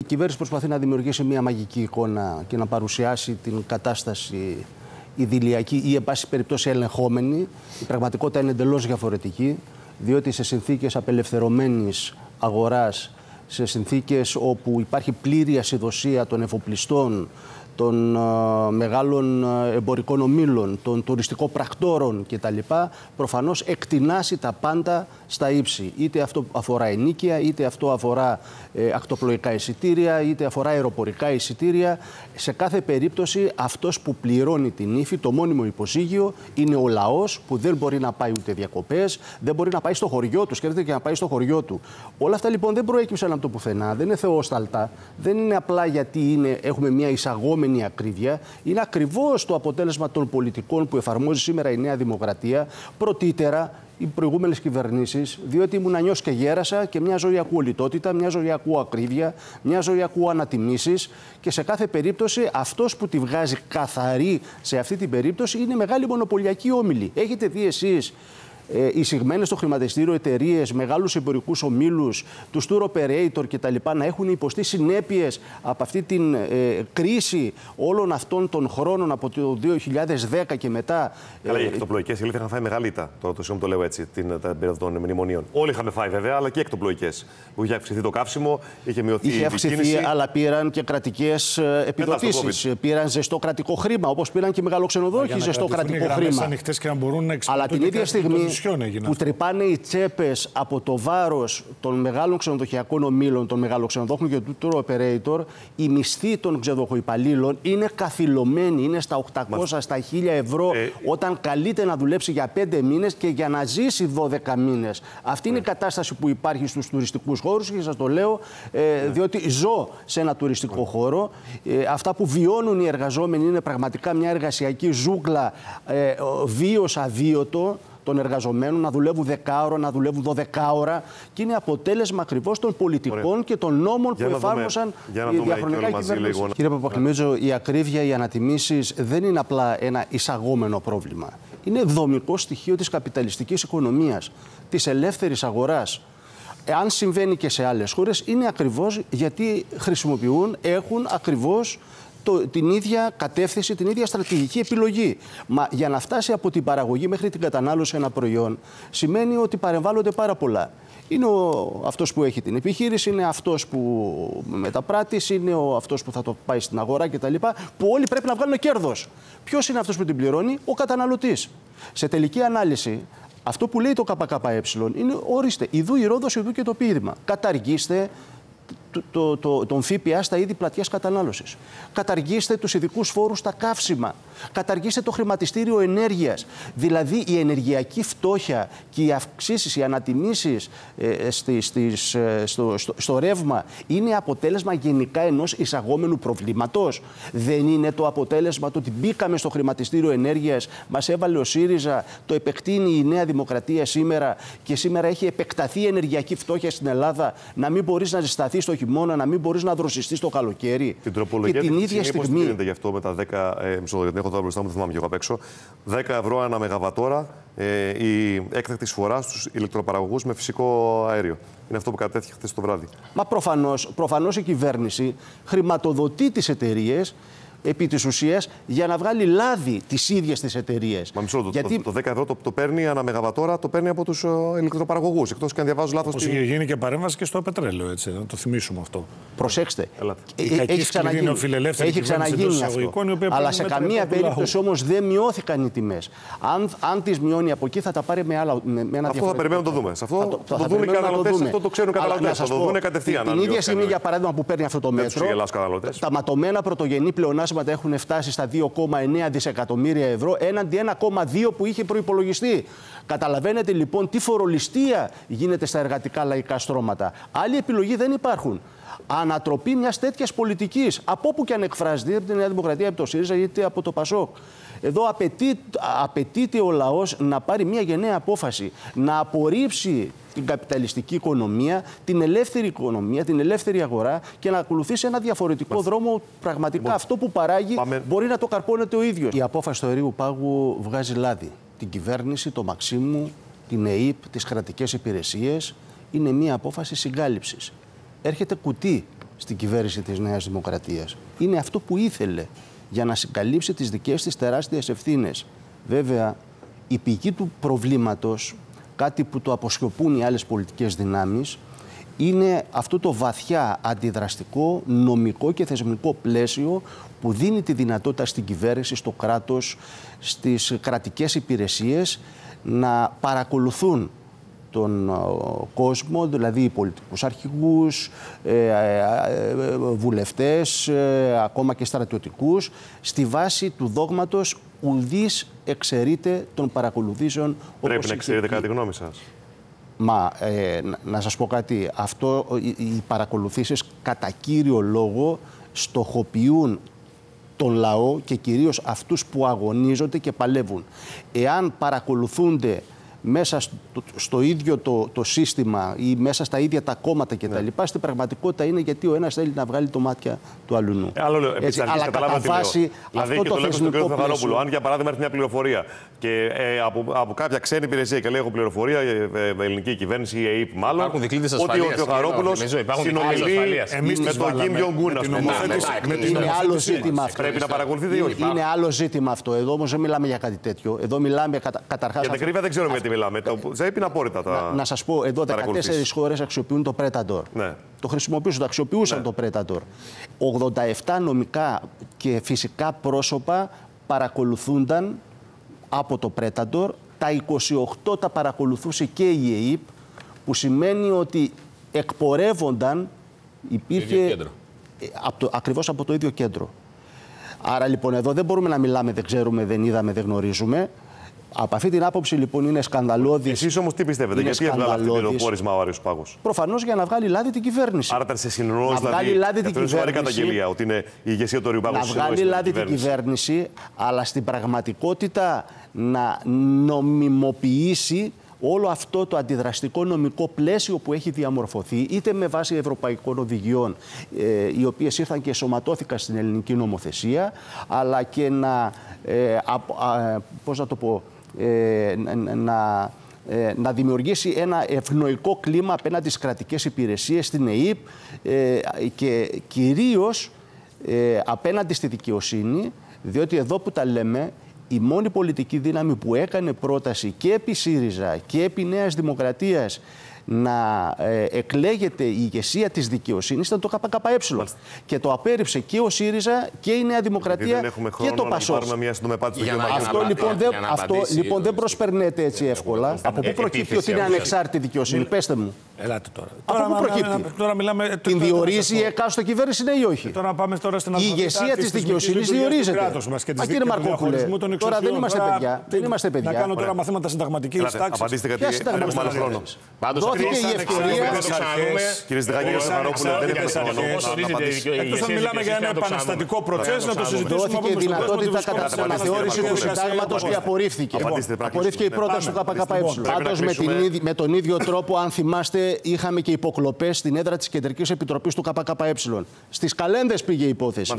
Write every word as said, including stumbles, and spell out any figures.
Η κυβέρνηση προσπαθεί να δημιουργήσει μια μαγική εικόνα και να παρουσιάσει την κατάσταση ιδηλιακή ή, εν πάση περιπτώσει, ελεγχόμενη. Η πραγματικότητα είναι εντελώς διαφορετική, διότι σε συνθήκες απελευθερωμένης αγοράς, σε συνθήκες όπου υπάρχει πλήρη ασυδοσία των εφοπλιστών, των uh, μεγάλων uh, εμπορικών ομίλων, των τουριστικών πρακτόρων κτλ. Προφανώς εκτινάσει τα πάντα στα ύψη. Είτε αυτό αφορά ενοίκια, είτε αυτό αφορά ε, ακτοπλοϊκά εισιτήρια, είτε αφορά αεροπορικά εισιτήρια. Σε κάθε περίπτωση αυτός που πληρώνει την ύφη, το μόνιμο υποσύγιο, είναι ο λαός που δεν μπορεί να πάει ούτε διακοπές, δεν μπορεί να πάει στο χωριό του, σκέφτεται και να πάει στο χωριό του. Όλα αυτά λοιπόν δεν προέκυψαν από το πουθενά, δεν είναι θεόσταλτα, δεν είναι απλά γιατί είναι, έχουμε μια εισαγόμενη ακρίβεια. Είναι ακριβώς το αποτέλεσμα των πολιτικών που εφαρμόζει σήμερα η Νέα Δημοκρατία, πρωτήτερα οι προηγούμενες κυβερνήσεις, διότι ήμουν νιός και γέρασα και μια ζωή ακούω λιτότητα, μια ζωή ακούω ακρίβεια, μια ζωή ακούω ανατιμήσεις και σε κάθε περίπτωση αυτός που τη βγάζει καθαρή σε αυτή την περίπτωση είναι μεγάλη μονοπωλιακή όμιλη. Έχετε δει εσείς ε, εισηγμένες στο χρηματιστήριο εταιρείες, μεγάλους εμπορικούς ομίλους, τους tour operator κτλ. Να έχουν υποστεί συνέπειες από αυτή την ε, κρίση όλων αυτών των χρόνων από το δύο χιλιάδες δέκα και μετά. Καλά, οι εκτοπλοϊκές ήλθε είχαν φάει μεγάλη ήττα. Τώρα το συγγνώμη το λέω έτσι, την περίοδο των μνημονίων. Όλοι είχαμε φάει βέβαια, αλλά και εκτοπλοϊκές. Που είχε αυξηθεί το καύσιμο, είχε μειωθεί είχε η αυξηθεί, επικίνηση. Αλλά πήραν και κρατικές επιδοτήσεις. Πήραν ζεστό κρατικό χρήμα, όπως πήραν και μεγαλοξενοδόχοι ζεστό κρατικό χρήμα. Και να μπορούν να αλλά την ίδια στιγμή που τρυπάνε οι τσέπες από το βάρος των μεγάλων ξενοδοχειακών ομίλων, των μεγαλοξενοδόχων και του tour operator, οι μισθοί των ξενοδοχοϊπαλλήλων είναι καθυλωμένοι, είναι στα οκτακόσια, στα χίλια ευρώ, ε... όταν καλείται να δουλέψει για πέντε μήνες και για να ζήσει δώδεκα μήνες. Αυτή είναι η κατάσταση που υπάρχει στους τουριστικούς χώρους και σας το λέω ε, ε... διότι ζω σε ένα τουριστικό ε... χώρο. Ε, αυτά που βιώνουν οι εργαζόμενοι είναι πραγματικά μια εργασιακή ζούγκλα, ε, βίος αβίωτο των εργαζομένων, να δουλεύουν δέκα ώρα, να δουλεύουν δώδεκα ώρα και είναι αποτέλεσμα ακριβώς των πολιτικών Ωραία. και των νόμων για που εφάρμοσαν οι διαχρονικά κυβερνήσεις. Κύριε Παπαχλημίτζο, η ακρίβεια, οι ανατιμήσεις δεν είναι απλά ένα εισαγόμενο πρόβλημα. Είναι δομικό στοιχείο της καπιταλιστικής οικονομίας, της ελεύθερης αγοράς. Αν συμβαίνει και σε άλλες χώρες, είναι ακριβώς γιατί χρησιμοποιούν, έχουν ακριβώς Το, την ίδια κατεύθυνση, την ίδια στρατηγική επιλογή. Μα για να φτάσει από την παραγωγή μέχρι την κατανάλωση ένα προϊόν, σημαίνει ότι παρεμβάλλονται πάρα πολλά. Είναι ο, αυτός που έχει την επιχείρηση, είναι αυτός που μεταπράττει, είναι ο, αυτός που θα το πάει στην αγορά κτλ. Που όλοι πρέπει να βγάλουν κέρδος. Ποιος είναι αυτός που την πληρώνει? Ο καταναλωτής. Σε τελική ανάλυση, αυτό που λέει το ΚΚΕ είναι, ορίστε, ιδού η ρόδος, ιδού και το πείδημα. Καταργήστε Το, το, το, τον ΦΠΑ στα είδη πλατιάς κατανάλωσης. Καταργήστε τους ειδικούς φόρους στα καύσιμα. Καταργήστε το χρηματιστήριο ενέργειας. Δηλαδή η ενεργειακή φτώχεια και οι αυξήσεις, οι ανατιμήσεις ε, στη, στις, ε, στο, στο, στο ρεύμα είναι αποτέλεσμα γενικά ενός εισαγόμενου προβλήματος. Δεν είναι το αποτέλεσμα το ότι μπήκαμε στο χρηματιστήριο ενέργειας, μας έβαλε ο ΣΥΡΙΖΑ, το επεκτείνει η Νέα Δημοκρατία σήμερα και σήμερα έχει επεκταθεί η ενεργειακή φτώχεια στην Ελλάδα, να μην μπορείς να ζεσταθείς το χειμώνα, να μην μπορείς να δροσιστείς το καλοκαίρι. Την τροπολογία και την ίδια στιγμή, στιγμή. Πώς γίνεται γι' αυτό με τα δέκα, ε, μισό, γιατί έχω τώρα μπροστά μου, δεν θυμάμαι και εγώ απ' έξω, δέκα ευρώ ανά μεγαβατόρα ε, η έκτακτη εισφορά στους ηλεκτροπαραγωγούς με φυσικό αέριο. Είναι αυτό που κατέτυχε χθες το βράδυ. Μα προφανώς, προφανώς η κυβέρνηση χρηματοδοτεί τις εταιρείες επί της ουσίας για να βγάλει λάδι τις ίδιες τις εταιρείες. Μα μισό, Γιατί... το, το δέκα ευρώ το, το παίρνει ανά μεγαβατόρα, το παίρνει από τους uh, ηλεκτροπαραγωγούς. Εκτός και αν διαβάζω λάθος. Όπως είχε γίνει και παρέμβαση και στο πετρέλαιο, έτσι, να το θυμίσουμε αυτό. Προσέξτε. Ε, έχει ξαναγίνει, έχει ξαναγίνει αυτό. Αλλά σε καμία περίπτωση όμως δεν μειώθηκαν οι τιμές. Αν, αν τις μειώνει από εκεί θα τα πάρει με, άλλα, με, με ένα αυτό θα περιμένουμε να το δούμε. Σε αυτό θα το, θα το δουν οι καταναλωτές, αυτό το ξέρουν οι καταναλωτές. Θα το δουν κατευθείαν. Την ίδια στιγμή, για παράδειγμα, που παίρνει αυτό το μέτρο, τα ματωμένα πρωτογενή πλεονάσματα έχουν φτάσει στα δύο κόμμα εννέα δισεκατομμύρια ευρώ έναντι ένα κόμμα δύο που είχε προϋπολογιστεί. Καταλαβαίνετε λοιπόν τι φορολιστία γίνεται στα εργατικά λαϊκά στρώματα. Άλλη επιλογή δεν υπάρχουν. Ανατροπή μιας τέτοιας πολιτικής, από όπου και αν εκφράζεται, από τη Νέα Δημοκρατία, από το ΣΥΡΙΖΑ είτε από το ΠΑΣΟΚ. Εδώ απαιτεί, απαιτείται ο λαός να πάρει μια γενναία απόφαση, να απορρίψει την καπιταλιστική οικονομία, την ελεύθερη οικονομία, την ελεύθερη αγορά και να ακολουθήσει ένα διαφορετικό Μας... δρόμο. Πραγματικά Μας... αυτό που παράγει Πάμε... μπορεί να το καρπώνεται ο ίδιος. Η απόφαση του αερίου πάγου βγάζει λάδι. Την κυβέρνηση, το Μαξίμου, την ΕΥΠ, τις κρατικές υπηρεσίες. Είναι μια απόφαση συγκάλυψης. Έρχεται κουτί στην κυβέρνηση της Νέας Δημοκρατίας. Είναι αυτό που ήθελε για να συγκαλύψει τις δικές της τεράστιες ευθύνες. Βέβαια, η πηγή του προβλήματος, κάτι που το αποσιωπούν οι άλλες πολιτικές δυνάμεις, είναι αυτό το βαθιά αντιδραστικό, νομικό και θεσμικό πλαίσιο που δίνει τη δυνατότητα στην κυβέρνηση, στο κράτος, στις κρατικές υπηρεσίες να παρακολουθούν τον κόσμο, δηλαδή οι πολιτικούς αρχηγούς, βουλευτές, ακόμα και στρατιωτικούς, στη βάση του δόγματος ουδής εξαιρείται των παρακολουθήσεων. Πρέπει να εξαιρείται κατά τη γνώμη σας? Μα ε, να σας πω κάτι, αυτό, οι, οι παρακολουθήσεις κατά κύριο λόγο στοχοποιούν τον λαό και κυρίως αυτούς που αγωνίζονται και παλεύουν. Εάν παρακολουθούνται μέσα στο, στο ίδιο το, το σύστημα ή μέσα στα ίδια τα κόμματα κτλ. Ναι. Στην πραγματικότητα είναι γιατί ο ένας θέλει να βγάλει το μάτια του αλλουνού. Ε, άλλο λέω, επίσης, αλλά κατά βάση δηλαδή, αυτό το θεσμικό πλαίσιο. Αν για παράδειγμα έρθει μια πληροφορία και ε, από, από κάποια ξένη υπηρεσία και λέει έχω πληροφορία, ε, ε, ελληνική κυβέρνηση ή η ΕΕΠ μάλλον, υπάρχουν δικλείδες ασφαλείας, ότι ο Θεοχαρόπουλος συνομιλεί με τον Κιμ Τζονγκ Ουν. Είναι άλλο ζήτημα αυτό. Πρέπει να παρακολουθείτε ή όχι? Είναι άλλο ζήτημα αυτό. Εδώ όμως δεν μιλάμε για κάτι τέτοιο. Εδώ μιλάμε καταρχάς. Για την ακρίβεια δεν ξέρουμε γιατί μιλάμε. Ζέπ είναι απόρριτα τα. Να, να σας πω, εδώ δεκατέσσερις χώρες αξιοποιούν το Predator. Ναι. Το χρησιμοποιούσαν, το αξιοποιούσαν ναι. το Predator. ογδόντα επτά νομικά και φυσικά πρόσωπα παρακολουθούνταν από το Predator. Τα είκοσι οκτώ τα παρακολουθούσε και η ΕΕΠ, που σημαίνει ότι εκπορεύονταν, υπήρχε από το, ακριβώς από το ίδιο κέντρο. Άρα λοιπόν εδώ δεν μπορούμε να μιλάμε, δεν ξέρουμε, δεν είδαμε, δεν γνωρίζουμε. Από αυτή την άποψη λοιπόν είναι σκανδαλώδη. Εσείς όμως τι πιστεύετε, γιατί έβγαλε αυτό το πόρισμα ο Άριος Πάγος? Προφανώς για να βγάλει λάδι την κυβέρνηση. Άρα ήταν σε συνεννόηση, δηλαδή. Βγάλει λάδι την κυβέρνηση. Καταγγελία ότι είναι η ηγεσία του Άριου Πάγου. Να βγάλει λάδι την κυβέρνηση, αλλά στην πραγματικότητα να νομιμοποιήσει όλο αυτό το αντιδραστικό νομικό πλαίσιο που έχει διαμορφωθεί, είτε με βάση ευρωπαϊκών οδηγιών, ε, οι οποίες ήρθαν και σωματώθηκαν στην ελληνική νομοθεσία, αλλά και να, ε, α, α, πώς να το πω, ε, να, ε, να δημιουργήσει ένα ευνοϊκό κλίμα απέναντι στις κρατικές υπηρεσίες, στην ΕΕΠ ε, και κυρίως ε, απέναντι στη δικαιοσύνη, διότι εδώ που τα λέμε, η μόνη πολιτική δύναμη που έκανε πρόταση και επί ΣΥΡΙΖΑ και επί Νέας Δημοκρατίας να ε, εκλέγεται η ηγεσία της δικαιοσύνης ήταν το ΚΚΕ. Και το απέρριψε και ο ΣΥΡΙΖΑ και η Νέα Δημοκρατία και το ΠΑΣΟΚ. Αυτό λοιπόν δεν, αυτό, λοιπόν, δεν προσπερνέται έτσι εύκολα. Ε, από πού προκύπτει ότι είναι ανεξάρτητη δικαιοσύνη? Πέστε μου. Ελάτε τώρα. Από πού προκύπτει? Τώρα μιλάμε, την διορίζει η εκάστοτε κυβέρνηση, ναι ή όχι? Τώρα πάμε τώρα στην η ηγεσία της δικαιοσύνης διορίζεται. Μα κύριε Μαρκόπουλε, τώρα δεν είμαστε παιδιά. Δεν είμαστε παιδιά. Να κάνω τώρα μαθήματα συνταγματικής τάξης. Απαντήστε γιατί δεν έχουμε άλλο χρόνο. Δόθηκε η ευκαιρία. Κύριε Zdaghi, δεν έχουμε χρόνο. Εκτός αν μιλάμε για ένα επαναστατικό προτσές, να το συζητήσουμε. Δόθηκε η δυνατότητα κατά την αναθεώρηση του συντάγματος και απορρίφθηκε. Απορρίφθηκε η πρόταση του ΚΚΕ. Πάντως με τον ίδιο τρόπο, αν θυμάστε, είχαμε και υποκλοπές στην έδρα της Κεντρικής Επιτροπής του ΚΚΕ. Στις καλένδες πήγε η υπόθεση.